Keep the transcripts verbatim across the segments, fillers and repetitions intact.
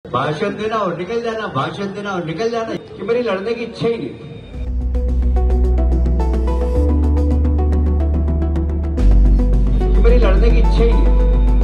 भाषण देना और निकल जाना, भाषण देना और निकल जाना, कि मेरी लड़ने की इच्छा ही नहीं थी। कि मेरी लड़ने की इच्छा ही नहीं थी।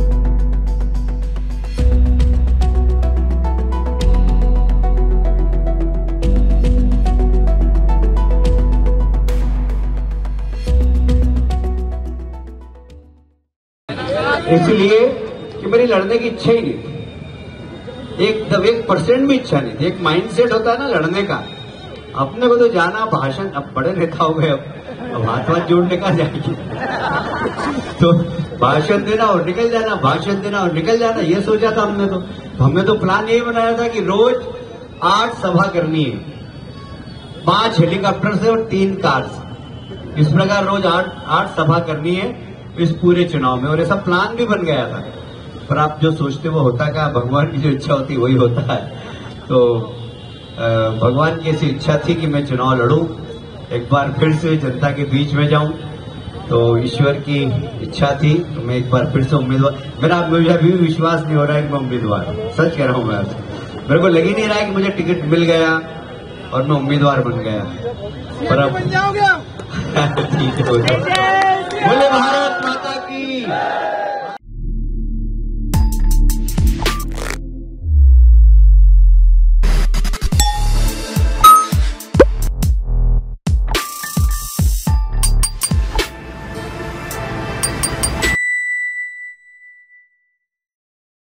इसलिए कि मेरी लड़ने की इच्छा ही नहीं थी, एक एक परसेंट भी इच्छा नहीं थी। एक माइंडसेट होता है ना लड़ने का, अपने को तो जाना भाषण, अब बड़े नेता हो गए, अब हाथ हाथ जोड़ने का जाएंगे तो भाषण देना और निकल जाना, भाषण देना और निकल जाना, ये सोचा था हमने। तो हमने तो प्लान यही बनाया था कि रोज आठ सभा करनी है, पांच हेलीकॉप्टर से और तीन कार से, इस प्रकार रोज आठ आठ सभा करनी है इस पूरे चुनाव में। और ऐसा प्लान भी बन गया था, पर आप जो सोचते वो होता क्या, भगवान की जो इच्छा होती वही होता है। तो भगवान की ऐसी इच्छा थी कि मैं चुनाव लड़ूं, एक बार फिर से जनता के बीच में जाऊं, तो ईश्वर की इच्छा थी। तो मैं एक बार फिर से उम्मीदवार, मेरा मुझे अभी भी विश्वास नहीं हो रहा है कि मैं उम्मीदवार, सच कह रहा हूं मैं आपसे, मेरे को लग ही नहीं रहा है कि मुझे टिकट मिल गया और मैं उम्मीदवार बन गया। पर अब ठीक है, बोले भारत माता की।